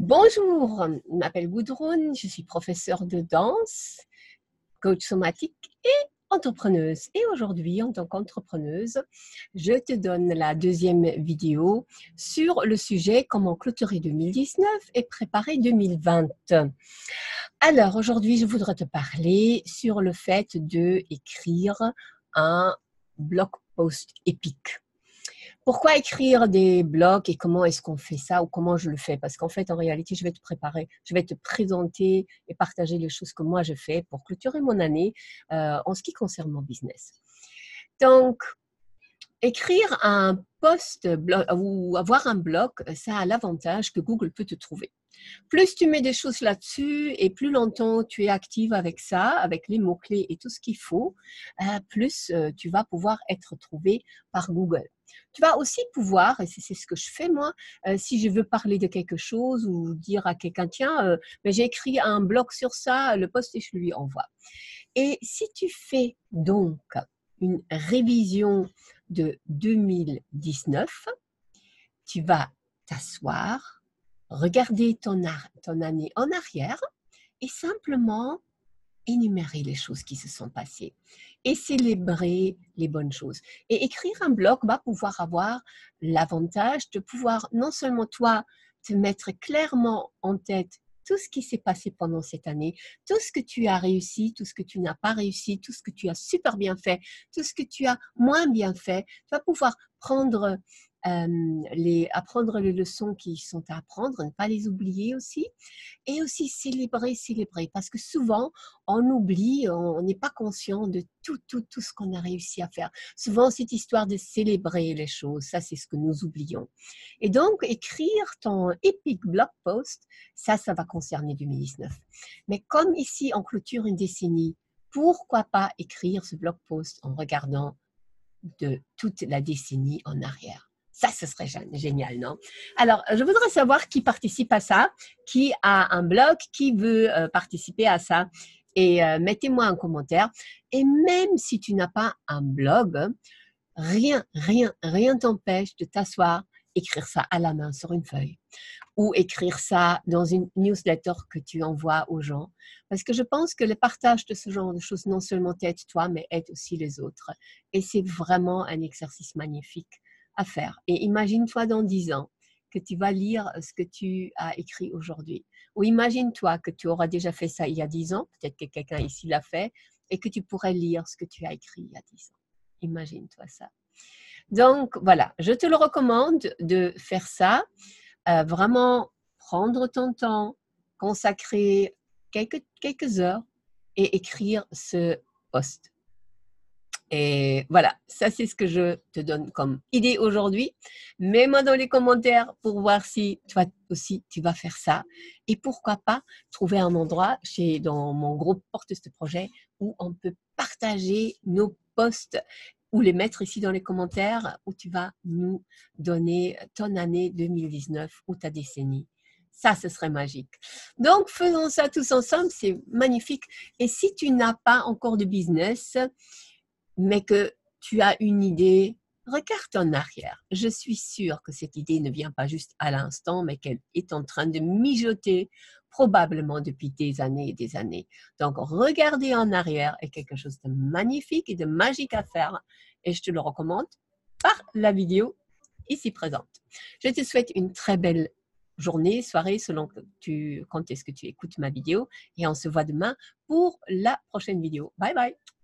Bonjour, je m'appelle Gudrun, je suis professeure de danse, coach somatique et entrepreneuse. Et aujourd'hui, en tant qu'entrepreneuse, je te donne la deuxième vidéo sur le sujet comment clôturer 2019 et préparer 2020. Alors aujourd'hui, je voudrais te parler sur le fait d'écrire un blog post épique. Pourquoi écrire des blogs et comment est-ce qu'on fait ça ou comment je le fais? Parce qu'en fait, en réalité, je vais te préparer, je vais te présenter et partager les choses que moi je fais pour clôturer mon année en ce qui concerne mon business. Donc, écrire un post blog ou avoir un blog, ça a l'avantage que Google peut te trouver. Plus tu mets des choses là-dessus et plus longtemps tu es active avec ça, avec les mots-clés et tout ce qu'il faut, plus tu vas pouvoir être trouvé par Google. Tu vas aussi pouvoir, et c'est ce que je fais moi, si je veux parler de quelque chose ou dire à quelqu'un, tiens, mais j'ai écrit un blog sur ça, le post et je lui envoie. Et si tu fais donc une révision de 2019, tu vas t'asseoir, regarder ton année en arrière et simplement énumérer les choses qui se sont passées et célébrer les bonnes choses. Et écrire un blog va pouvoir avoir l'avantage de pouvoir non seulement toi te mettre clairement en tête tout ce qui s'est passé pendant cette année, tout ce que tu as réussi, tout ce que tu n'as pas réussi, tout ce que tu as super bien fait, tout ce que tu as moins bien fait. Tu vas pouvoir apprendre les leçons qui sont à apprendre, ne pas les oublier aussi. Et aussi célébrer, parce que souvent, on oublie, on n'est pas conscient de tout ce qu'on a réussi à faire. Souvent, cette histoire de célébrer les choses, ça, c'est ce que nous oublions. Et donc, écrire ton epic blog post, ça va concerner 2019. Mais comme ici, on clôture une décennie, pourquoi pas écrire ce blog post en regardant de toute la décennie en arrière? Ça, ce serait génial, non? Alors, je voudrais savoir qui participe à ça, qui a un blog, qui veut participer à ça. Et mettez-moi un commentaire. Et même si tu n'as pas un blog, rien t'empêche de t'asseoir, écrire ça à la main sur une feuille ou écrire ça dans une newsletter que tu envoies aux gens. Parce que je pense que le partage de ce genre de choses non seulement t'aide toi, mais aide aussi les autres. Et c'est vraiment un exercice magnifique à faire. Et imagine-toi dans 10 ans que tu vas lire ce que tu as écrit aujourd'hui. Ou imagine-toi que tu auras déjà fait ça il y a 10 ans, peut-être que quelqu'un ici l'a fait, et que tu pourrais lire ce que tu as écrit il y a 10 ans. Imagine-toi ça. Donc, voilà, je te le recommande de faire ça. Vraiment prendre ton temps, consacrer quelques heures et écrire ce post. Et voilà, ça c'est ce que je te donne comme idée aujourd'hui. Mets-moi dans les commentaires pour voir si toi aussi tu vas faire ça. Et pourquoi pas trouver un endroit dans mon groupe Porteuse de projet où on peut partager nos posts ou les mettre ici dans les commentaires où tu vas nous donner ton année 2019 ou ta décennie. Ça, ce serait magique. Donc, faisons ça tous ensemble, c'est magnifique. Et si tu n'as pas encore de business, mais que tu as une idée, regarde en arrière. Je suis sûre que cette idée ne vient pas juste à l'instant, mais qu'elle est en train de mijoter probablement depuis des années et des années. Donc, regarder en arrière est quelque chose de magnifique et de magique à faire et je te le recommande par la vidéo ici présente. Je te souhaite une très belle journée, soirée, selon quand est-ce que tu écoutes ma vidéo et on se voit demain pour la prochaine vidéo. Bye bye!